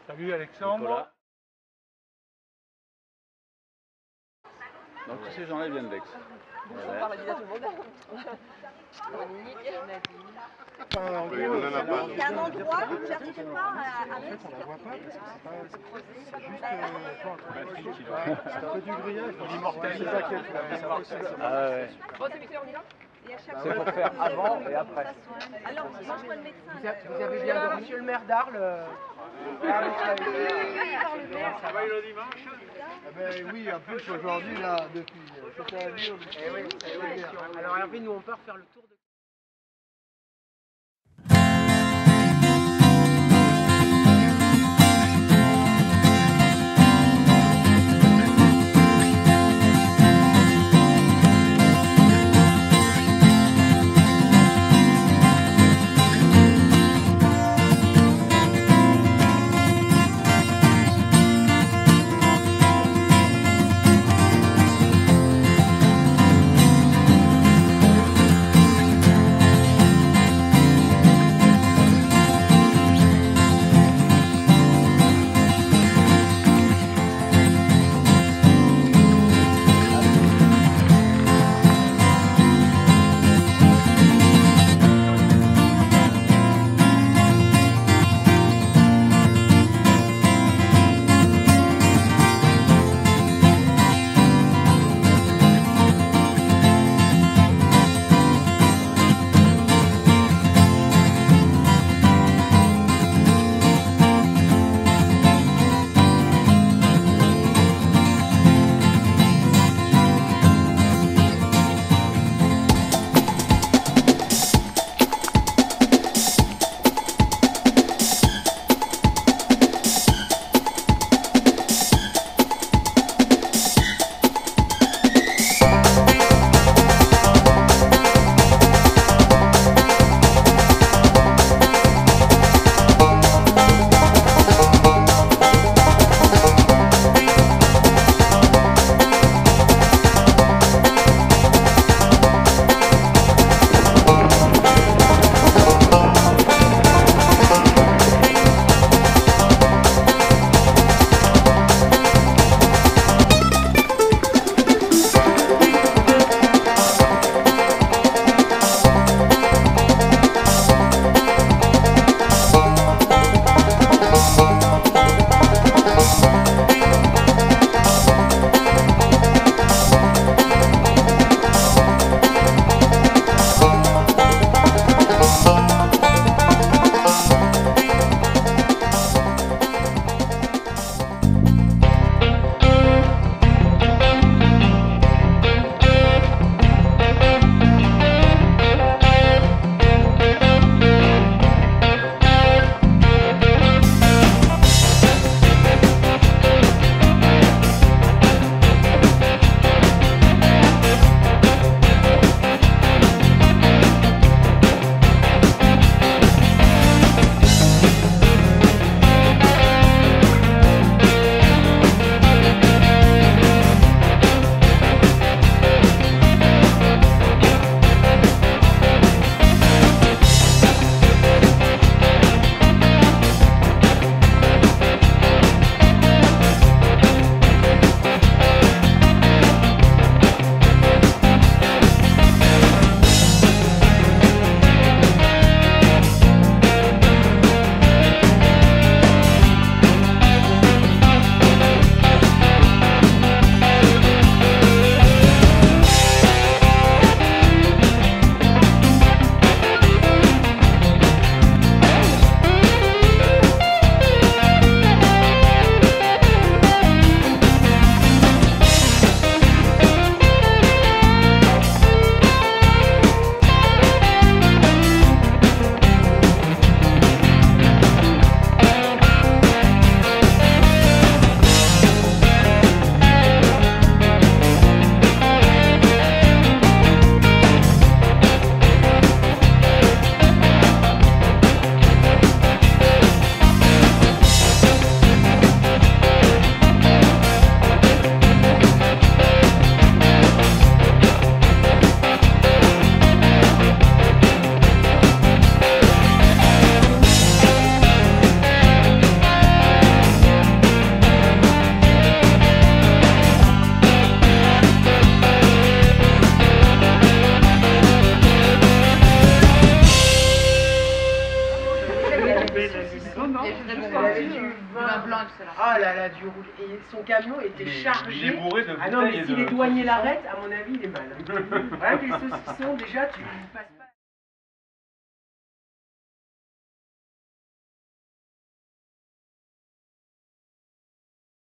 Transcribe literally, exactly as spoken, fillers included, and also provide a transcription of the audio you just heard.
Salut Alexandre. Nicolas. Donc tous ces gens-là viennent d'Aix. On parle bien tout le monde. Monique, Nadine. Enfin, en gros, Il y a un endroit où tu n'arrives pas à en fait, on la voit pas parce que c'est juste euh, un peu du grillage. Il immortalise à quel Ah ouais. Bon, c'est Michel, on y va? C'est pour faire avant et après. Alors, moi je vois le médecin. Vous avez bien dormi, monsieur le maire d'Arles? Ah va le dimanche? Ah ben oui, en plus aujourd'hui là, depuis cette année, on est... Eh oui, c'est l'élection. Alors Hervé, nous on part faire le tour de... avait du vin blanc, excellent. Ah là là, du rouge. Et son camion était chargé. Il est bourré de Ah non, mais bouteilles si et les de- douaniers l'arrêtent, à mon avis, il est mal. Rien que les saucissons, déjà, tu passes pas.